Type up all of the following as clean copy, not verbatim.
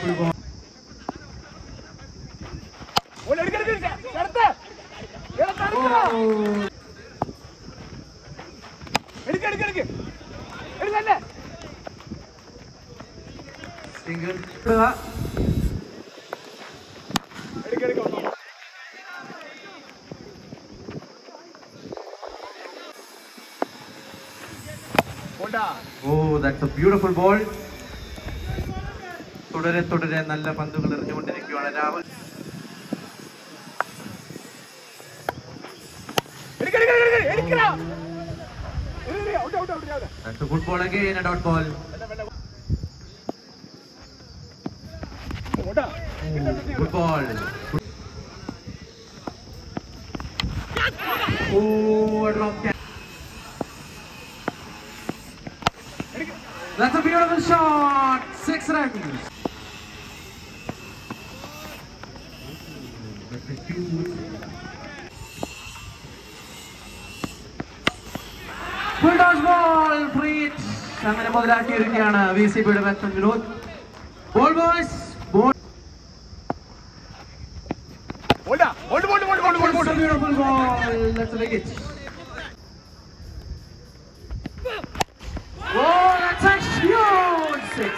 Beautiful ball. Single. Oh, that's a beautiful ball. തുടരെ നല്ല പന്തുകൾ എറിഞ്ഞുകൊണ്ടിരിക്കുകയാണ് Rahul. That's a good ball again, a dot ball. Good ball. Oh, a drop catch. That's a beautiful shot. 6 runs. Full toss ball. Free hit. അങ്ങനെ മുതലാക്കിയിരിക്കുകയാണ് VCBയുടെ batsman Vinod. Ball boys. Ball. That's a beautiful ball. That's a big hit. Oh, that's a huge 6.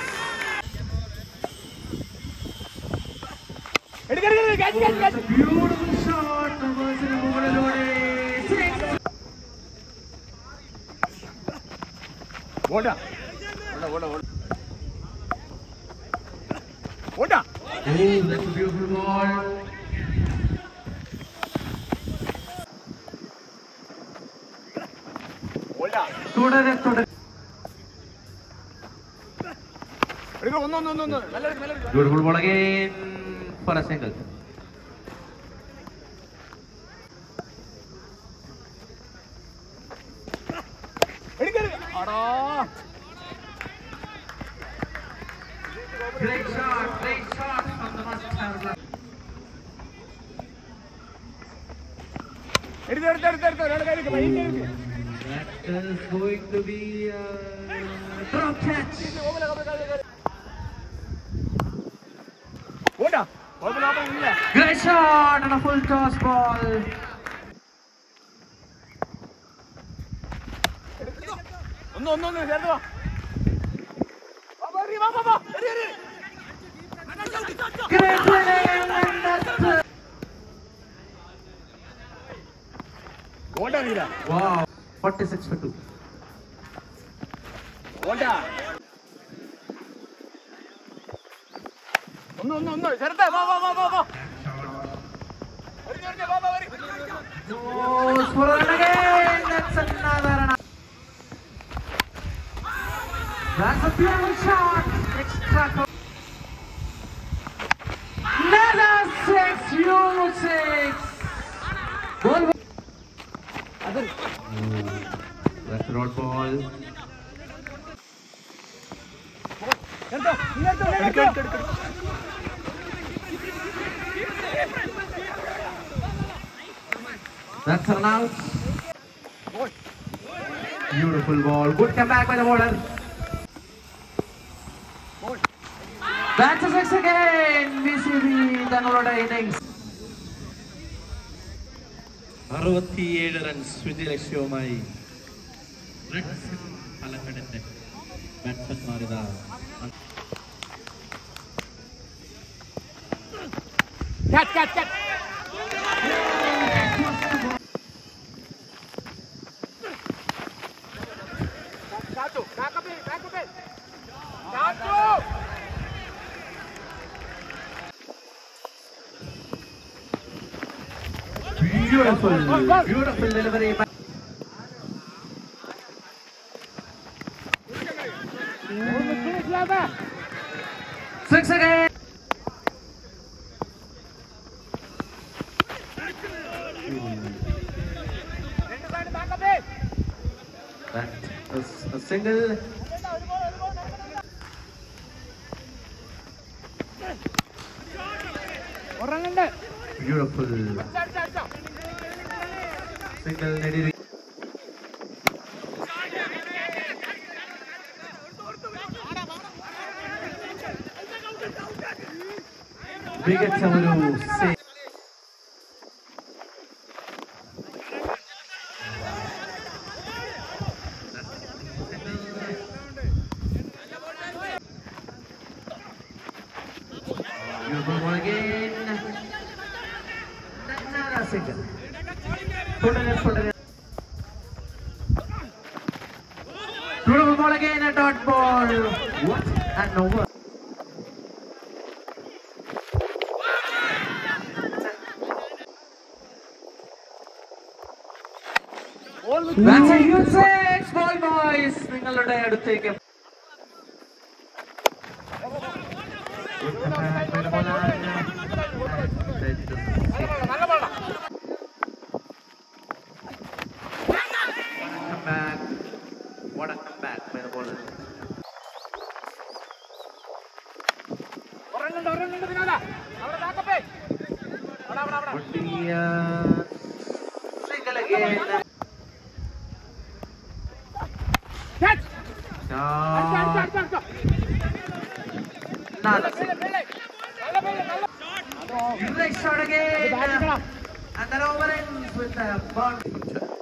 That's a beautiful shot. Oh, that's a beautiful ball. Beautiful ball again for a single. Great shot from the must-have. That is going to be a drop catch. Great shot and a full toss ball. Great play and that's wow, 46 for 2. Oh, scorer again. That's another run. That's a beautiful shot. Extra. Another 6. Huge 6. Ball. That's a dot ball. That's an out. Beautiful ball. Good comeback by the bowler. That's a 6 again. VCB തങ്ങളുടെ innings. 67 runs വിജയലക്ഷ്യവുമായി REDSUN പാലക്കാടിന്റെ ബാറ്റ്സ്മാൻമാരിതാ. Catch. Beautiful delivery. 6 again. That's a single. Beautiful. Single Nediri. മികച്ച ഒരു beautiful ball again, a dot ball. What? And over. That's a huge six, ball boys. നിങ്ങളുടെ അടുത്തേക്ക് What a comeback by the bowler. Single again. Catch! Another single. Great shot again. And that over ends with a boundary.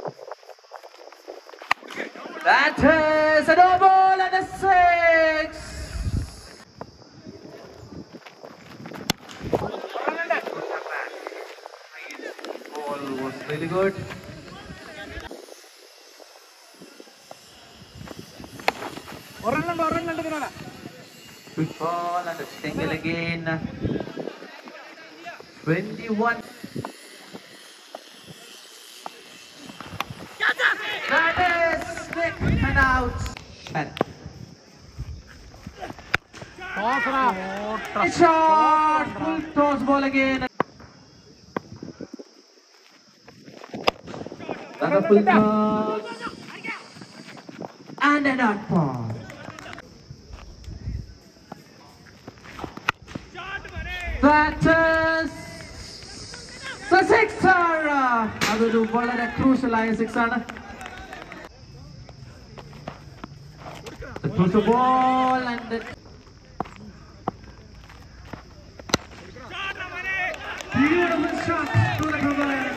That is a no ball and a six. Ball was really good. Quick ball and a single again. 21. That is Nick and out. Shot! Full toss ball again. Another full toss. And a dot ball. That is the sixer. That's a very crucial sixer. The crucial ball and the beautiful shot to the cover.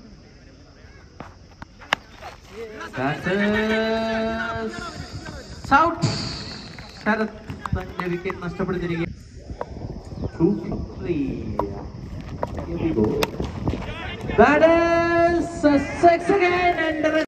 That is out. Sharath the wicket nashtapaduttirikku. 2 from 3. Here we go. That is a six again and